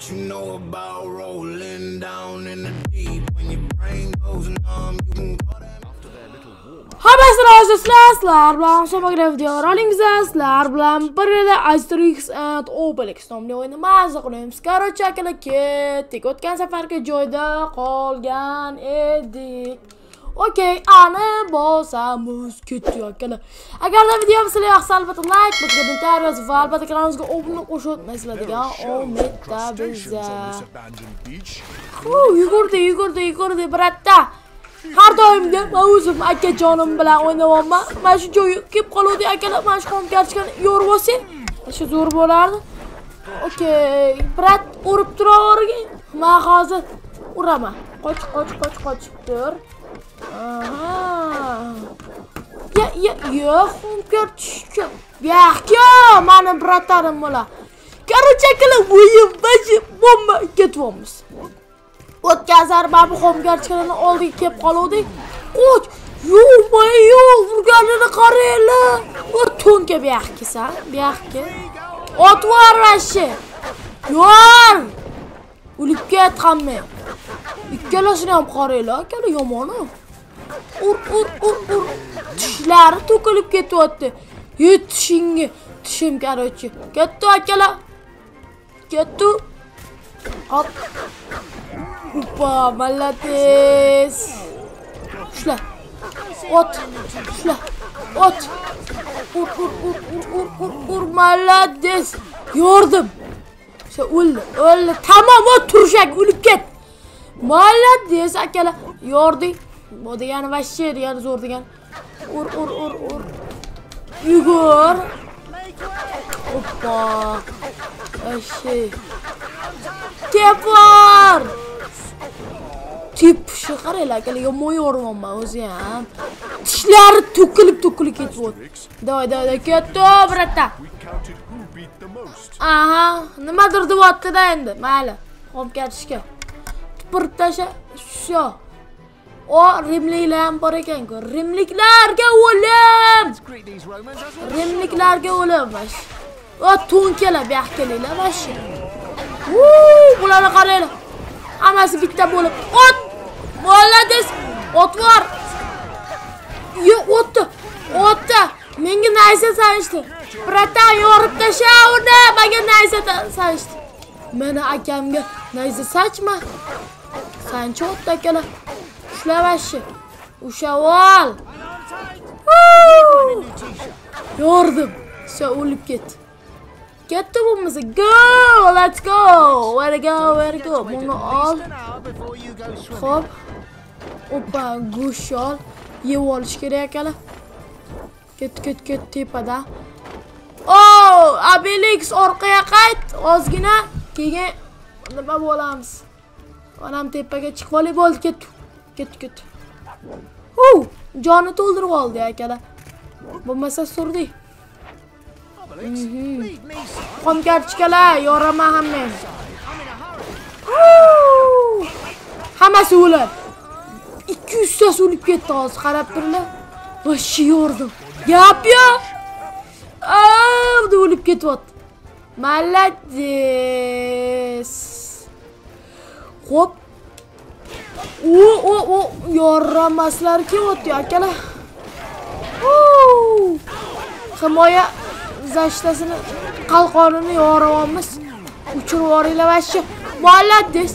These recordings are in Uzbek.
You know about rolling down in the deep when your brain goes numb. You can call that after their little warm. Hammasiga sizlar bilan so'nggi videolarimizni sizlar bilan birga Asterix and Obelix nomli o'yinni mazza qilamiz. Короче, akalar ketdik. O'tgan safargi joyda qolgan edik. Okey, ana bosamiz ketdik akalar. Agarda videomiz sizlarga yoqsa albatta like bosib, kommentatsiya va albatta kanalimizga obuna qo'shib o'tmaysizlar degan umidda biza. Yugurdi bratda. Har doimda men o'zim akajonim bilan o'ynayapman. Mana shu joyga kelib qoluvdi akalar, mana shu xomkarchikani yorib olsang, shu zo'r bo'lardi. Okey, brat urib turavergin. Men hozir uraman. Qoch. Tur. Xomkarchik. Yaxshi, meni bratarim bo'lar. Короче, akalar, o'yin bashi bomba ketyapmiz. O'tgan zarba bu xomkarchiklarni oldiga kelib qoluvdik. Qoch, yo'q, urganini qaranglar. O to'nka buyoqkisa, buyoqqa. Otvar vashi. Yo'q. O'lib ket hamma. Ikkalasini ham qaranglar, akalar yomon-ku. Ur. Tishlari to'kilib ketyapti. Tishingga, tishim короче. Ketdi akalar. Ketdi. Hop. Hoppa, молодец. Shla. Ot. Ur, молодец. Yordim. Shu o'ldi. Tamom, o turshak o'lib ket. Молодец akalar. Yording. Bu degani vashshi degani zo'r degan. Ur. Yugur. Hoppa. Vashshi. Tepar. Tip shu qaranglar akalar, yomon yo'rmanman o'zi ham. Tishlari to'kilib ketyapti. Davay, ketdi brata. Aha, nimadir deyapti-da endi. Mayli, xomkarchishga. Tupurib tasha. Shu. O rimliklar ham bor ekan-ku. Rimliklarga o'lim. O to'nkalar bu yoqqa kelinglar vashi. Bularni qaranglar. Hammasi bitta bo'lib. Ot! Молодец! Otvar! O'tdi. Menga naysa sanishdi. Bratan yorib tasha uni, menga naysa sanishdi. Meni akamga naysa sachma. Sanchi o'tdi akalar. Ushlavashi. Ushavol. Yordim. Shu o'lib ketdi. Ketdi bo'lmasa. Let's go. Where to go? Buni ol. Xo'p. Oppa, go'sht ol. Yeb olish kerak akalar. Ket tepada. Obelix orqaga qayt. Ozgina keyin nima bo'lamiz? Onam tepaga chiqib olib bo'ldi, ket. Joni to'ldirib oldi akalar. Bo'lmasa surdik. Xomkarchikalar, yoraman hammang. Hammasi o'lib. 200 ta o'lib ketdi hozir, qarab turinglar. Vashshi yordim. Gap yo. Bu o'lib ketyapti. Молодец. Xo'p. Yoramaslar kelyapti akalar. Himoya zashtasini qalqonini yoryapmiz. Uchirib yuboringlar vashshi. Молодец.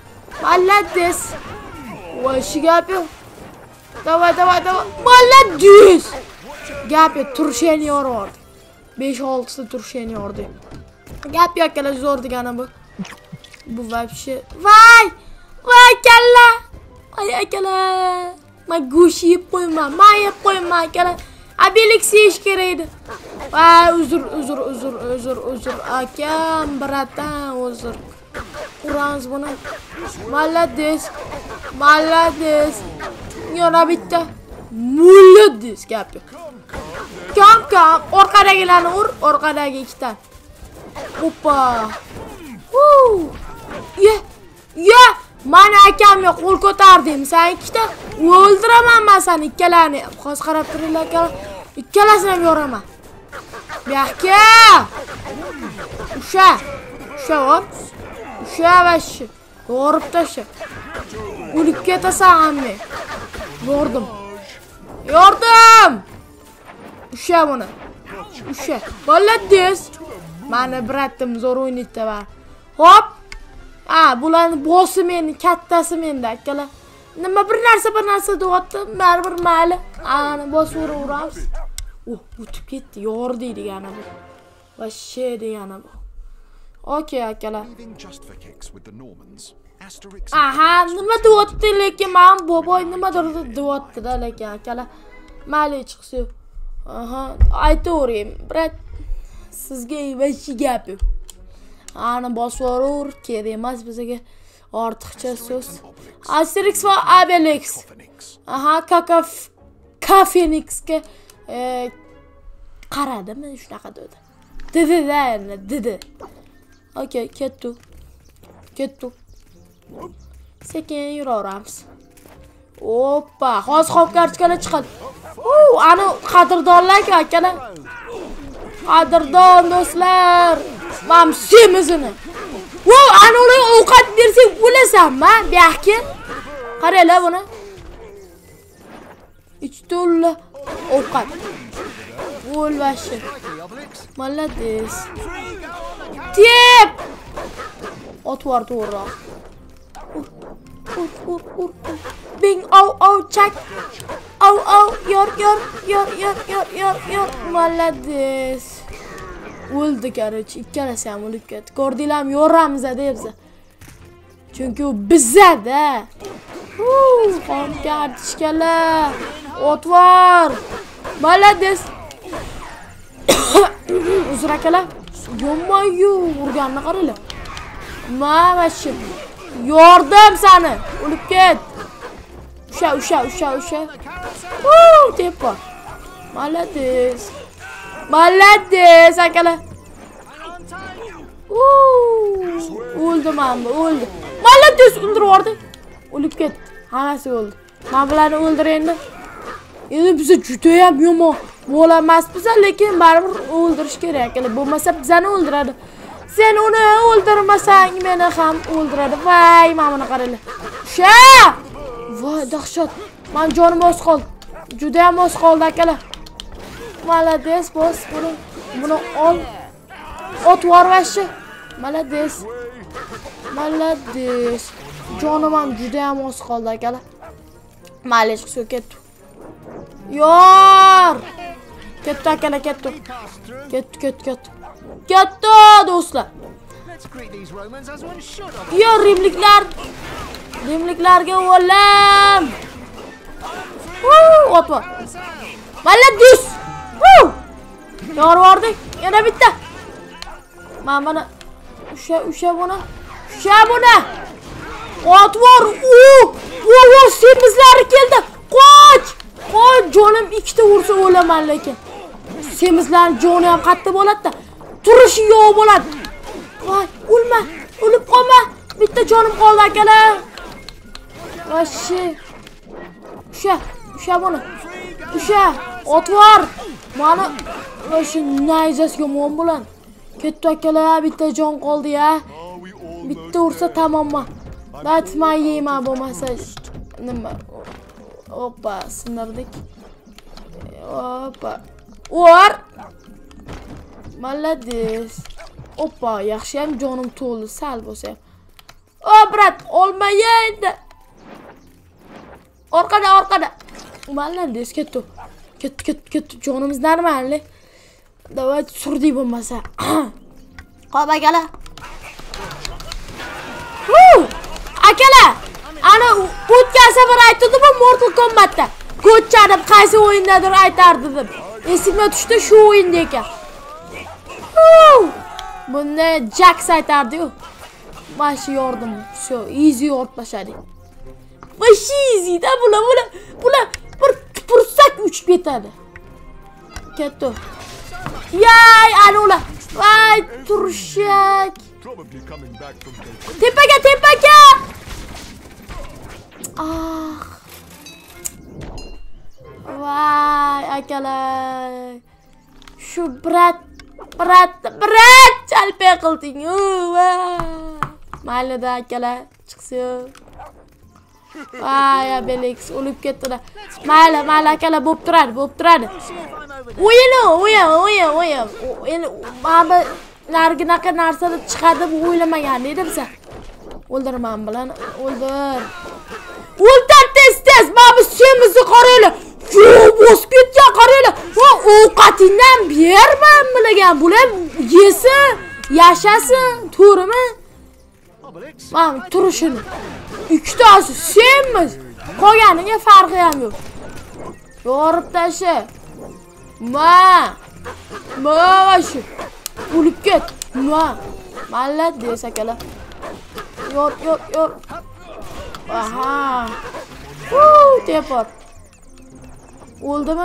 Vashshi gap yo'q. Davay. Молодец. Gap yo'q, turshani yorib. 5-6 ta turshani yordi. Gap yo'q akalar, zo'r degani bu. Bu vashshi. Voy kalla. Ay akalar. Men go'sht yeb qo'yman. Akalar. Obelix yeyish kerak edi. Voy, uzr. Akam, bratan, uzr. Uramiz buni. Молодец. Yana bitta. Молодец gap yo'q. Kam. Orqadagilarni ur, orqadagi ikkita. Hoppa. Mana akamga qo'l ko'tardim. Sen ikkita o'ldiraman men seni ikkalani. Hozir qarab turinglar akalar. Ikkalasini ham yoraman. Bu yoqqa. Usha. Usha vashi. Yorib tasha. O'lib ketasan hamma. Yordim. Yordim. Usha buni. Usha. Molodez. Mana bratim zo'r o'ynaydi va. Hop. Bularni bossi meni, kattasi menda akalar. Nima bir narsa deyapti, baribir mayli. Ana bosib uramiz. O'tib ketdi, yordi degani bu. Vashi degani bu. Okay akalar. Aha, nima deyapti lekin men boboy nimadir deyapti-da lekin akalar. Mayli chiqsin. Aha, aytavering, brat. Sizga vashi gap yo'q. Ana bosvorur, kerak emas bizga ortiqcha so'z. Asterix va Obelix. Aha, Kafenixga qaradimi shunaqa dedi. Dedi. Okay, ketdik. Sekin yuraveramiz. Hoppa, hozir qop kartochkalar chiqadi. Ana qadrdonlar akalar. Qadrdon do'stlar. Mam semizini. Ana ularga ovqat bersang o'lasanmi? Bu yoqqa. Qaranglar buni. To'la ovqat. O'lvashi. Molodez. Tep. Otvar to'g'ri. Ur. Bing au chak. Au yor. Molodez. O'ldi qarich, ikkalasi ham o'lib ketdi. Ko'rdinglarmi, yoramiz debsa. Chunki u bizada. Qon kartochkalar. Otvar. Molodez. Uzr akalar. Yo'mayu, urganni qaranglar. Mavashim. Yordam seni. O'lib ket. Usha. Tepa. Molodez akalar. O'ldim men, o'ldi. Molodez o'ldirib yubordi. O'lib ketdi. Hammasi o'ldi. Men bularni o'ldir endi. Endi biz juda ham yomon bo'lamas biz, lekin baribir o'ldirish kerak akalar. Bo'lmasa bizani o'ldiradi. Sen uni o'ldirmasang meni ham o'ldiradi. Voy, mana buni qaranglar. Voy, dahshat. Men jonim oz qoldi. Juda ham oz qoldi akalar. Molodez, bos buni ol. Otvar vashi. Molodez. Jonim ham juda ham oz qoldi akalar. Mayli chiqib ketdi. Yor! Ketdi akalar, ketdi. Ketdi do'stlar. Yo, rimliklarga o'lim. Otvar. Molodez. Yorvordik. Yana bitta. Mana usha buni. Otvar. Semizlari keldi. Qoch, jonim ikkita ursa o'laman lekin. Semizlarning joni ham qattiq bo'ladi-da. Turishi yo'q bo'ladi. Voy, o'lma, o'lib qolma. Bitta jonim qoldi akalar. Vashi. Usha buni. Otvar. Mana vashi nayzas yomon bo'ladi. Ketdi akalar, bitta jon qoldi ya. Bitta ursa tamomman. Batman yeyman bo'lmasa nima? Hoppa, sindirdik. Hoppa. Or. Molodez. Hoppa, yaxshi ham jonim to'ldi, sal bo'lsa. Brat, olmaydi. Orqada. Molodez ketdi. Ketdi. Jonimiz normal. Davay surdik bo'lmasa. Qop akalar. Akalar, ana o'tgan safar aytdim Mortal Kombatda. Go'chchani qaysi o'yindadir aytardim. Esimga tushdi, shu o'yinda ekan. Bunda Jax aytardi-ku. Mashi yordim. Shu easy yortlashadik. Vashi easy-da bular bir pursak uchib ketadi. Ketdi. Yay, ana ular. Voy, turshak. Tepaga. Voy, akalar. Shu brat chalpay qilding. Mayli-da akalar, chiqsin. Vay, Obelix o'lib ketdilar. Mayli akalar, bo'lib turadi. O'yin. Endi mana narginaqa narsada chiqadi deb o'ylamagan edim sen. O'ldirman bilan, o'ldir. O'ldir tez, mana bu semizni qaranglar. Yo'q, bosib ketgan qaranglar. Va ovqatingdan berman bilagan. Bular yesin, yashasin, to'g'rimi? Mana turishini. Ikkitasi semiz. Qolganiga farqi ham yo'q. Yorib tasha. Ma shu. O'lib ket. Mallat desa akalar. Yor. Aha. Tepor. O'ldimi?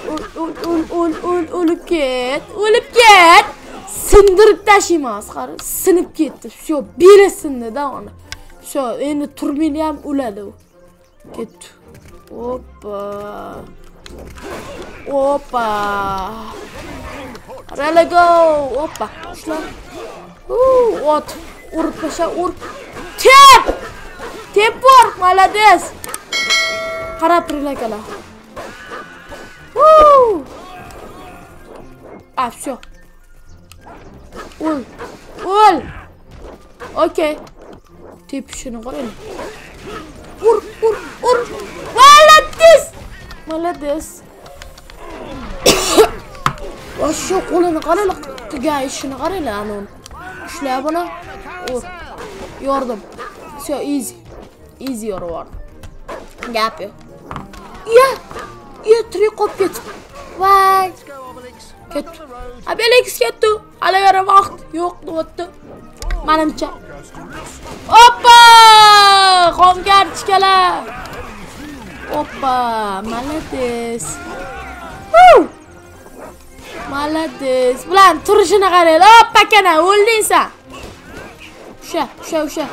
O'lib ket. Sindirib tashlaymiz, qara. Sinib ketdi. Shu biri sindi-da uni. Shu endi turmili ham o'ladi u. Ketdi. Hoppa. Relago. Hoppa. Ushla. Ot. Urib tasha, Tep bor, malades. Qarab turinglar akalar. Всё. Ol. Okey. Tepishini qarang. Ur. Malades. Shu qo'lini qaranglar, qilgan ishini qaranglar ana. Ushla buni. Yordim. Всё, easy yorib. Gap yo'q. Tirik qolib ketdi. Voy. Ketdi. Obelix ketdi. Hali vaqt yo'q deyapti. Menimcha. Hoppa! Qon kartishkalar. Hoppa, malades. Bulan turishini qaranglar. Hoppa kana, o'lding sen. O'sha.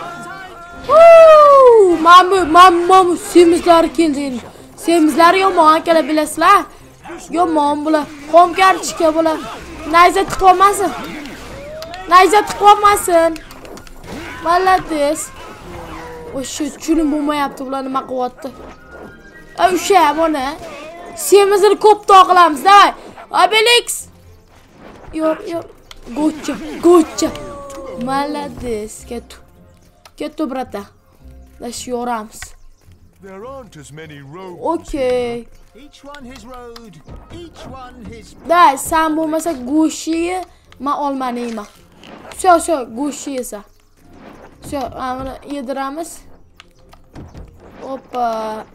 Mamma semizlar keldi. Semizlar yomon akalar bilasizlar. Yomon bular. Qonkarchika bular. Nayza tiqolmasin. Malades. O'sha tushunib bo'lmayapti bular nima qilyapti. O'sha mana semizni ko'p to'qilamiz, davay. Obelix. Yo'q. Go'cha. Malades. Kettu brata. Let's yoramiz. There aren't as many roads. Okay. Each one his road. Each one his. Da, sen bo'lmasa go'shini men olmayman. Всё, go'shni yesa. Всё, mana yediramiz. Hoppa.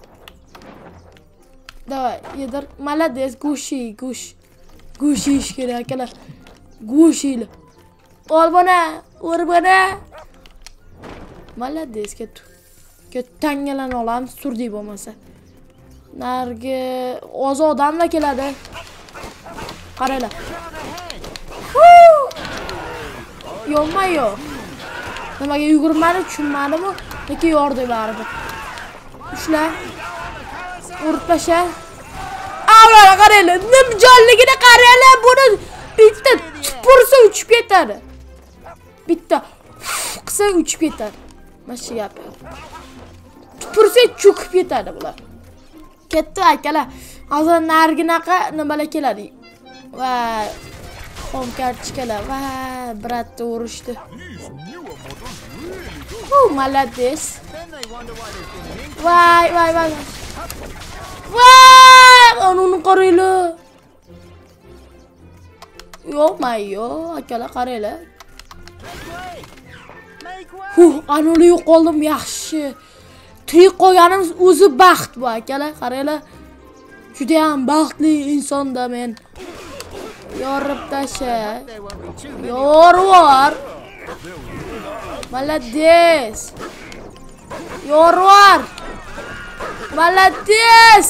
Давай, yedir. Malades, go'sh. Go'sh ish kerak akalar. Go'shini. Ol bana, ur bana. Malades, ketdi. Tangalan olamiz, surdik bo'lmasa. Nargi oz odamlar keladi. Qaranglar. Yo'q. Nimaga yugurmadi, tushunmadimi? Lekin yordi baribir. Ushla. Urib tasha. Avvalo qaranglar, nimjonligini qaranglar, buni bitta tupursa uchib ketadi. Bitta qisa uchib ketadi. Mana shu gap. Tupursa cho'kib ketadi bular. Ketdi akalar. Hozir narginaqa nimalar keladi. Va qonkarchikalar va bratni urishdi. Malades. Voy. Uni qaranglar. Yo'q, akalar qaranglar. Anoli yo'qoldim, yaxshi. Tirik qolganimiz o'zi baxt bu akalar, qaranglar. Juda ham baxtli insonda men. Yorib tasha. Yorvar. Malades. Yorvar. Malades.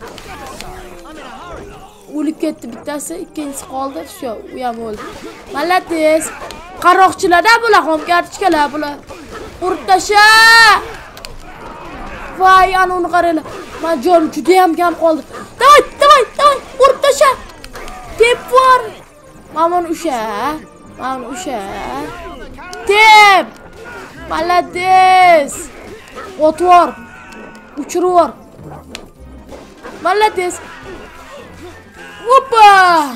O'lib ketdi bittasi, ikkinchisi qoldi. Shu, u ham o'ldi. Malades. Qaroqchilarda bular, qonkarchikalar bular. Urib tasha. Voy, ana uni qaranglar. Men jonim juda ham kam qoldi. Davay, urib tasha. Tep bor. Mana o'sha. Tep. Malades. Otvor. Uchirvor. Malades. Hoppa!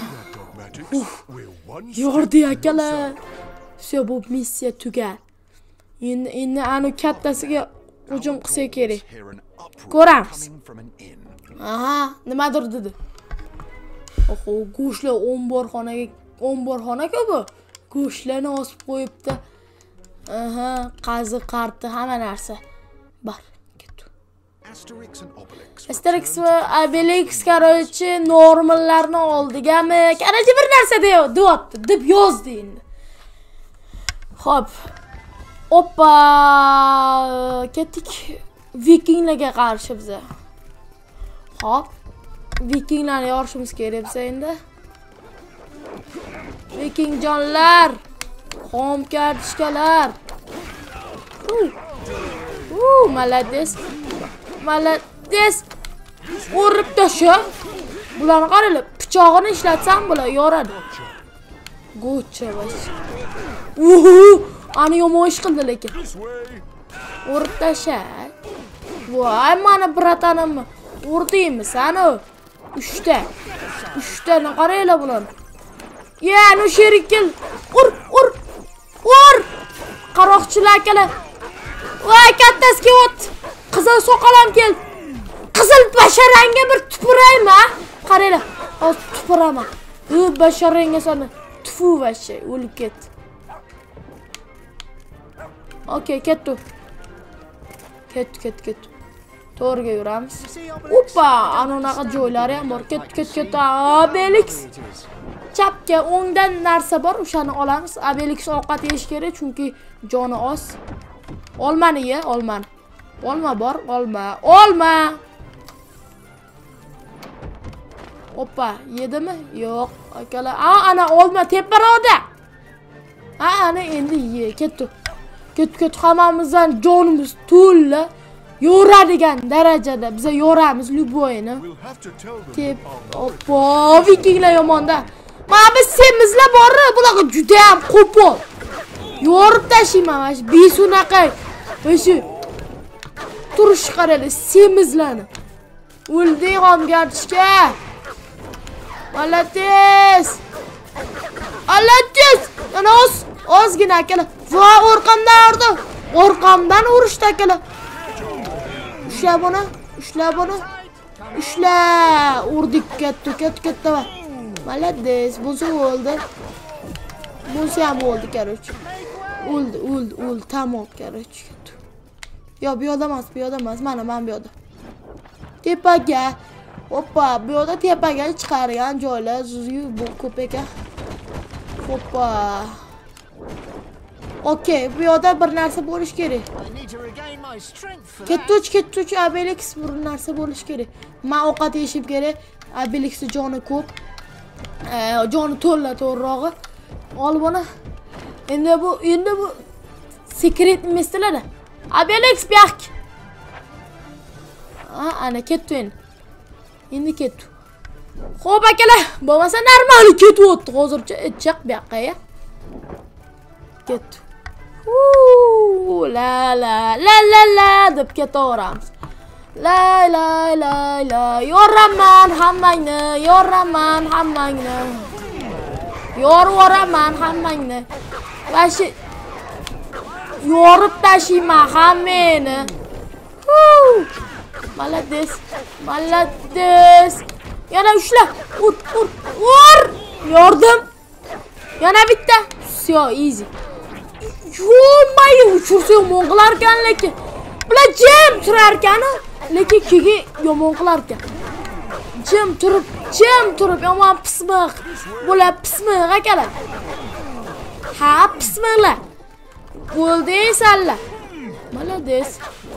Yordi akalar. Все, bu missiya tugar. Endi anu kattasiga hujum qilsa kerak. Ko'ramiz. Aha, nimadir dedi. Oho, go'shtlar omborxonaga bu. Go'shtlarni osib qo'yibdi. Aha, qazi qarti hamma narsa. Bor, ketdi. Asterix va Obelix короче, normalarni oldigami? Qarachi bir narsa deyapti, deb yozdi endi. Xo'p. Oppa! Ketdik vikinglarga qarshi biza. Xo'p. Vikinglarni yorishimiz kerak biz endi. Vikingjonlar, xom kartishkalar. Malades. Malades. Urib tasha. Bularni qaranglar, pichog'ini ishlatsam bular yoradi. Go'cha bash. Ani yomon ish qildi lekin. Urib tasha. Voy, mana bratanimni urdingmi sani? 3 ta. 3 ta ni qaranglar bularni. Ya, no sherik kel. Ur! Qaroqchilar akalar. Voy, kattasi kelyapti. Qizil soqolam kel. Qizil basharangga bir tupuraymi, ha? Qaranglar. Hozir tupuraman. Basharangga sani. Tufu vashi, o'lib ketdi. Okay, ketdi. Ketdi. To'g'riga yuramiz. Oppa, anaqa joylari ham bor. Ketdi. Obelix. Chapga o'ngdan narsa bor, o'shani olamiz. Obelix ovqat yeyish kerak, chunki joni oz. Olmani ye, olmani. Olma bor, olma. Oppa, yedimi? Yo'q, akalar. Ana olma teparoqda. Ana endi ye, ketdi. Hammamizdan jonimiz to'la. Yoradigan darajada biza yoramiz Luboyni. Oppa, vikinglar yomonda. Mana biz semizlar bor, bularga juda ham qo'pol. Yorib tashlayman mana shu besunaqa. O'sha turish qaranglar, semizlarni. O'ldi g'amgarchishga. Malades. Ana ozgina akalar. Va orqamdan urishdi akalar. Ushla buni. Urdik, ketdi. Malades, bunisi o'ldi. Bunisi ham o'ldi, короче. O'ldi, tamom, короче. Yo, bu yo'da emas, mana men bu yo'da. Tepaga. Hoppa, bu yo'da tepaga chiqargan joylar bu ko'p ekan. Hoppa. Okay, bu yo'da bir narsa bo'lish kerak. Ketdi, Obelix bir narsa bo'lish kerak. Men ovqat yeyishim kerak. Obelixni joni ko'p. Joni to'la to'g'rirog'i. Ol buni. Endi bu sekret mestelada. Obelix byak. Ana ketdi endi. Endi ketdi. Xo'p akalar, bo'lmasa normal ketyapti hozircha ichaq bu yoqqa ya. Ketdi. La deb ketaveramiz. La yoraman hammangni. Yorvoraman hammangni. Vashi yorib tashiyman hammani. Malades. Yana ushla. Ur. Yordim. Yana bitta. Все, easy. Yo'may uchursa yomon qilar ekan lekin. Bular jim turar ekan, lekin keyin yomon qilar ekan. Jim turib yomon pismiq. Bular pismiq akalar. Ha, pismiqlar. Bo'ldingizlar. Malades.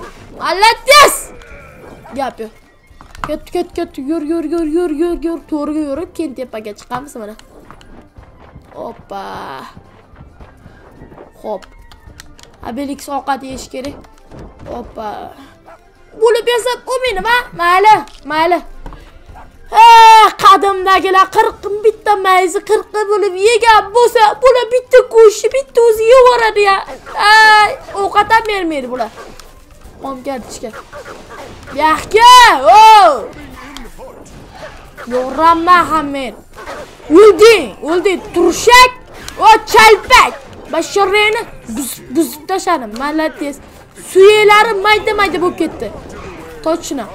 Gap yo'q. Ket. Yur. To'g'riga yurib, keyin tepaga chiqamiz mana. Hoppa. Xo'p. Obelix ovqat yeyish kerak. Hoppa. Bo'lib yasab, o meni va mayli. Qadimdagilar 40 bitta mayzi 40 bo'lib yegan bo'lsa, bular bitta go'shtni bitta o'zi yevoradi ya. Ovqat ham bermaydi bular. Qom kartishga. Yaxka, yo'ramma hammen. O'lding, turshak, chalpak. Bashorreni buzib tashladim. Malades. Suyaklari mayda-mayda bo'lib ketdi. Точно.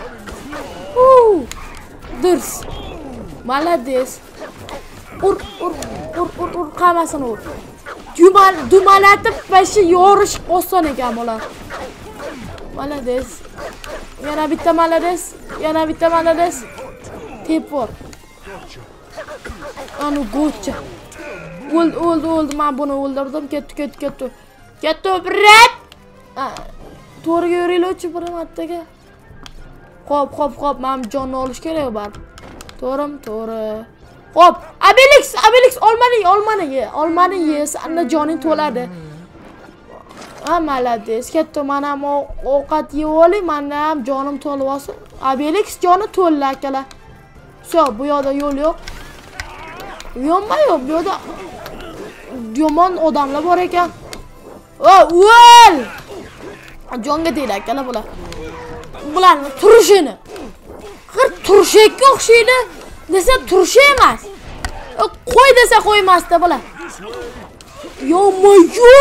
Durs. Malades. Ur qamasini ur. Dumalatib bashi yorish oson ekan bular. Malades. Yana bitta malades. Tepor. Anu go'cha. O'ldi. Men buni o'ldirdim. Ketdi. Ketdi, brat. To'g'riga yuringlar-chi bir martaga. Xo'p, men jonni olish kerak bar. To'g'ri. Xo'p, Abelix olmani ye, senda joning to'ladi. Malades. Ketdi, men ham ovqat yeb olay, menda ham jonim to'lib olsin. Abelix joni to'ldi akalar. So, bu yoqda yo'l yo'q. Yo'q, bu yoqda yomon odamlar bor ekan. O'l! Jonga deydi akalar bular. Bularning turishini. Turshakka o'xshaydi. Desa turishi emas. Qo'y desa qo'ymasdi bular. Yo'mayo!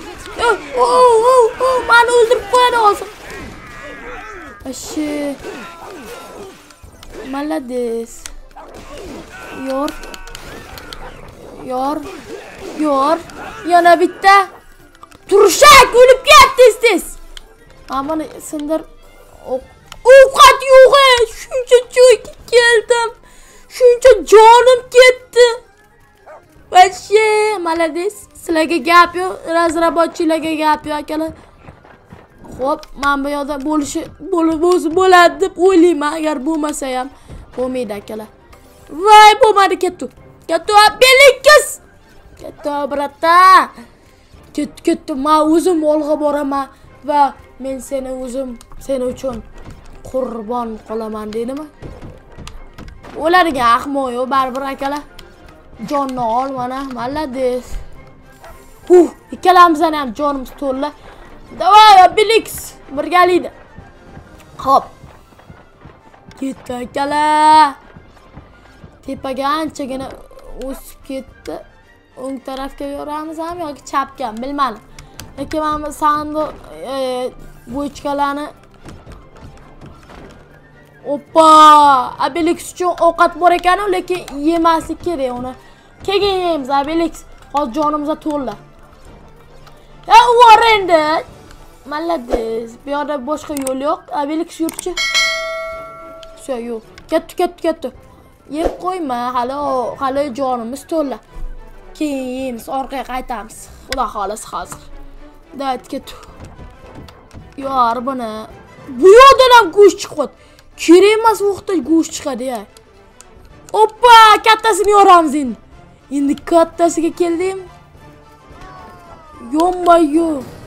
Meni o'ldirib qo'yadi hozir. Ashi. Malades. Yor. Yana bitta. Turshak o'lib ketdi tez. Ammo sindir. Ovqat yo'q. Shuncha joyga keldim. Shuncha jonim ketdi. Vashi, malades. Sizlarga gap yo'q, razrabotchilarga gap yo'q akalar. Xo'p, men bu yerda bo'ladi deb o'ylayman, agar bo'lmasa ham bo'lmaydi akalar. Voy, bo'lmadi, ketdi. Abelix. Ketdi, brata. Ketdi. Men o'zim olg'a boraman va men seni uchun qurbon qolaman deydimi? Ularga ahmoq yo'q, baribir akalar. Jonni ol mana, malades. Ikkalamizdan ham jonimiz to'ldi. Davay, Abelix, birgalikda. Xo'p. Ketdi akalar. Tepaga anchagina o'sib ketdi. O'ng tarafga yoramiz ham yoki chapga, bilmadim. Lekin men sandiq bochkalarni Oppa! Abelix uchun ovqat bor ekan, lekin yemaslik kerak uni. Keyin yeymiz Abelix. Hozir jonimizga to'ldi. Var endi. Malades. Bu yerda boshqa yo'l yo'q. Abelix yurchi. Sho, yo'q. Ketdi. Yeb qo'yma, hali jonimiz to'ldi. Keyin yeymiz, orqaga qaytamiz. Xudo xolasa hozir. Dayt ketdi. Yor buni. Bu yerdan ham go'sht chiqadi. Kerak emas vaqtda go'sht chiqadi ya. Oppa, kattasini yoramiz endi. Endi kattasiga keldim. Yombayo.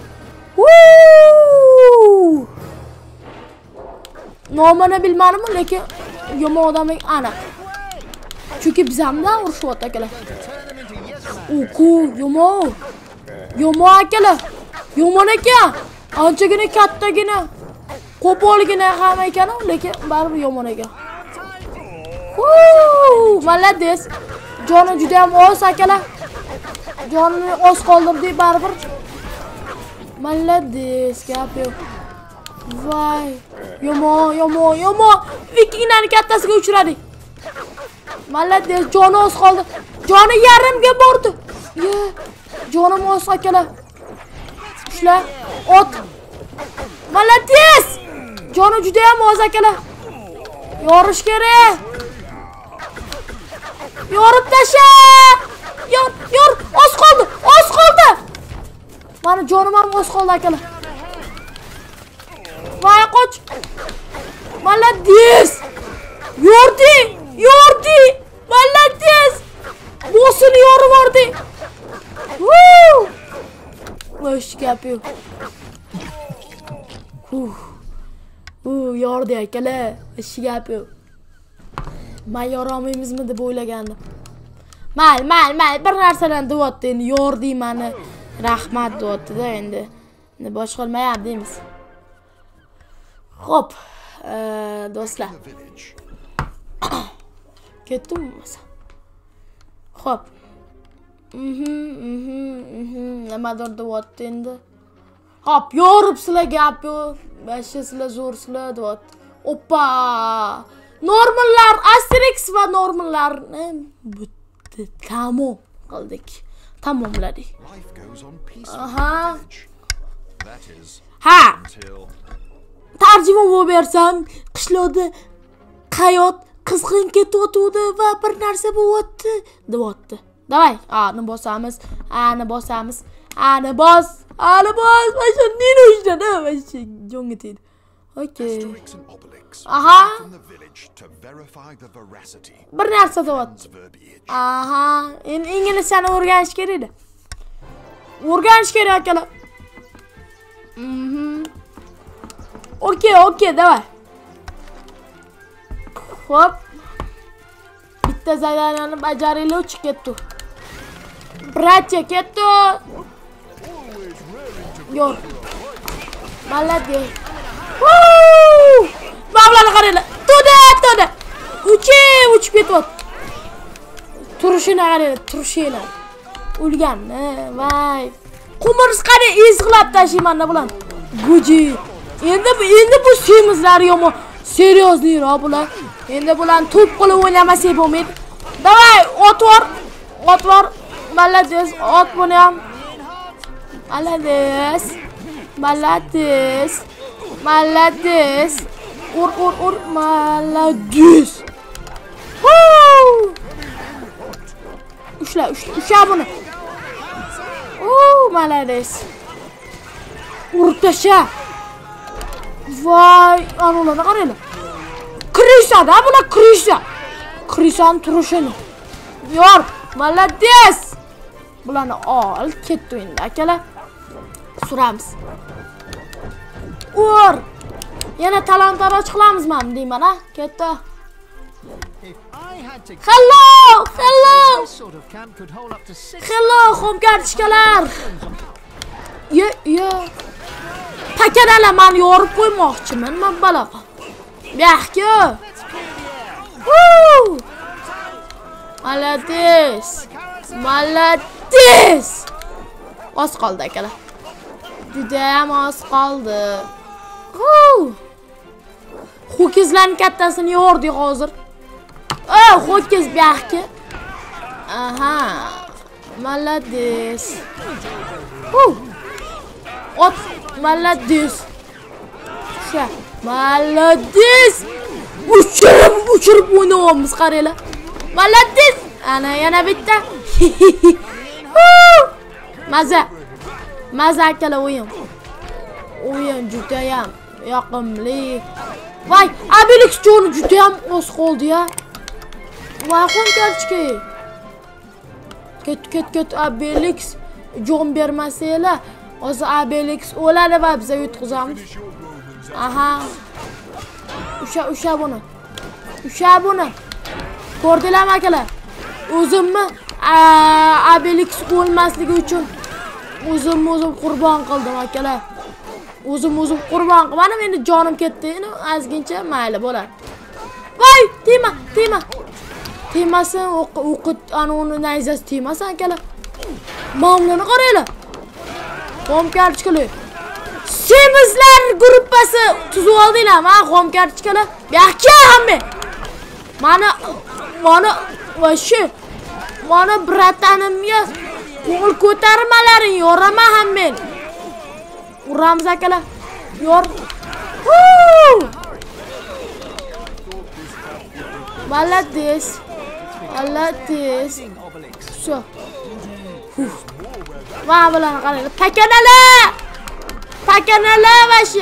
Nomini bilmadim, lekin yomon odamlik aniq. Chunki biz hamda urushyapti akalar. Yomon akalar. Yomon ekan. Anchagina kattagina. Qo'polgina ham ekan, lekin baribir yomon ekan. Malades. Joni juda ham oz akalar. Jonini oz qoldirdik baribir. Malades, gap yo'q. Voy, yomon. Vikinglarning kattasiga uchradik. Malades, joni oz qoldi. Joni yarimga bordi. Jonim oz akalar. Ushla, ot. Malades! Joni juda ham oz akalar. Yorish kerak. Yorib tasha! Yor, oz qoldi. Mani jonim ham oz qoldi akalar. Voy, qoch. Malades! Yordi! Malades! Bosini yorib bordi. Bosh gap yo'q. Yordi akalar, ish gap yo'q. Men yoramoymizmi deb o'ylagandim. Mayli, bir narsadan deyapti endi, yordi meni. Rahmat deyapti-da endi. Endi boshqa qilmayapti deymiz. Xo'p, do'stlar. Ketdimmi masa? Xo'p. Nimadir deyapti endi. Hop, yoribsizlar gap yo'q. Bashsizlar zo'rsizlar deyapti. Oppa! Normallar, Asterix va normallarni bitti. Tamom qildik. Tamomladik. Aha. Ha. Tarjima bo'lib bersam, qishloqda hayot qizg'in ketayotdi va bir narsa bo'lyapti, deyapti. Davay, ani bosamiz, ani bosamiz. Ani bos. Mana nino'shda, mana jonga tegdi. Okay. Aha. Bir narsa deyapti. Aha, endi inglizchani o'rganish kerak edi. O'rganish kerak akalar. Okey, давай. Hop. Bitta zadanani bajaraylik, uchi ketdi. Bratcha ketdi. Yor. Молодец. Bablarni qaranglar. To'da. Uchib ketyapti. Turishini qaranglar, turishini. O'lganni, voy. Qumiriz qani ezg'ilab tashlayman bular. Guji. Endi bu semizlar yomon. Seriozliroq bular. Endi bular to'p qilib o'ynamasak bo'lmaydi. Davay, ot vor. Молодец, ot buni ham. Молодец. Ur. Молодец. Ushla buni. Молодец. Urtasha. Voy, anolarni qaranglar. Krisa-da bular, krisa. Krisani turishini. Yor, молодец. Bularni ol, ketdi endi akalar. Suramiz. Ur. Yana talon-taroj qilamizmi deyman, ha? Ketdi. Hello, xomkartishkalar. Yo. Pakanalar meni yorib qo'ymoqchiman, men bala. Yaxki. Молодец. Oz qoldi akalar. Juda ham oz qoldi. Ho'kizlarning kattasini yordik hozir. Ho'kiz yaxki. Aha. Молодец. Ot, молодец. Sha, молодец. Uchirib o'ynayapmiz, qaranglar. Молодец. Ana yana bitta. Maza akalar o'yin. O'yin juda ham yoqimli. Voy, Obelix joni juda ham oz qoldi-ya. Voy, xonkarchki. Ket Obelix jon bermasanglar, hozir Obelix o'ladi va biz yutqizamiz. Aha. Usha buni. Ko'rdinglarmi akalar? O'zimni Obelix o'lmasligi uchun o'zim qurbon qildim akalar. O'zim qurbon qilmadim, endi jonim ketdi. Endi ozgincha mayli bo'ladi. Voy, tema. Temasin, o'qit anoni nayzasi temasin akalar. Mamlani qaranglar. Xomkarchkalar. Semizlar gruppasi tuzib oldinglarmi, ha, xomkarchkalar? Yaxshi hamma. Mana bratanimga qo'l ko'tarmalaring, yoraman ham men. Uramiz akalar. Yor. Молодец. Все. Mana bularni qaranglar. Pakanalar vashi.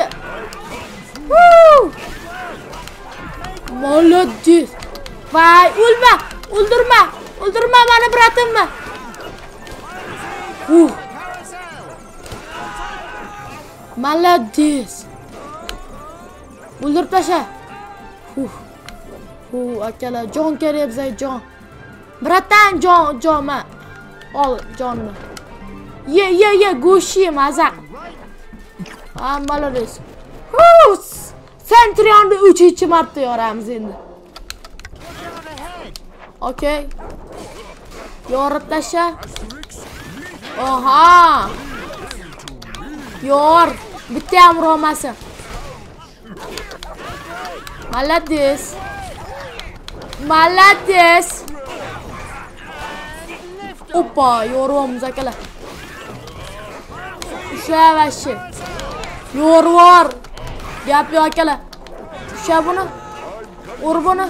Молодец. Voy, o'ldirma meni bratimni. Молодец. O'ldirib tasha. akalar, jon kerak bizga, jon. Bratan, jonma. Ol jonni. Ye, go'sht ye, maza. Hammalariz. Centrion'da 3-chi marta yoramiz endi. Okay. Yorib tasha. Oha. Yor, bitta ham urolmasin. Malades. Oppa, yoryapmiz akalar. Usha vashi. Yorvar. Gap yo'q akalar. Usha buni. Ur buni.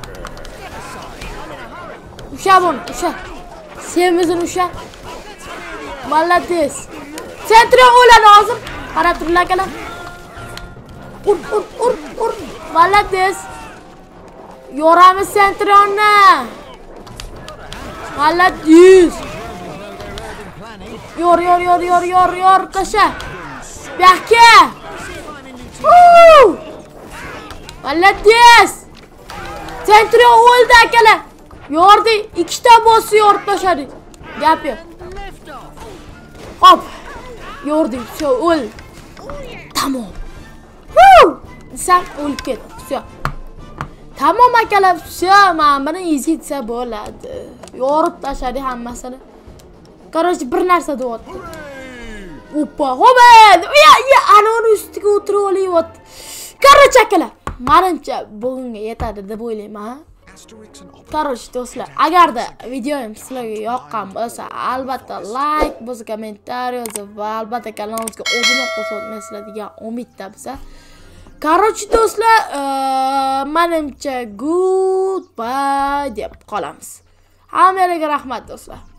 Usha buni, usha. Semizini usha. Malades. Centrion o'lan hozir. Qarab turinglar akalar. Ur. Malades. Yoramiz Centrionni. Malades. Yor, tasha. Buyoqqa. Malades. Centrion o'ldi akalar. Yordi, 2 ta bossni yorib tashladi. Gap yo'q. Hop. Yordi, все, o'l. Tamom. Sen o'lib ket. Все. Tamom akalar, все, men buni yezitsa bo'ladi. Yorib tashladi hammasini. Короче, bir narsa deyapti. Oppa, ho'p. Ana uni ustiga o'tirib olyapti. Короче akalar, menimcha bugunga yetadi deb o'ylayman. Короче, do'stlar, agarda videoim sizlarga yoqqan bo'lsa, albatta like, bo'lsa kommentariy yozib va albatta kanalimizga obuna qo'shib o'tmaysizlar degan umidda biza. Короче, do'stlar, menimcha goodbye deb qolamiz. Hammalarga rahmat do'stlar.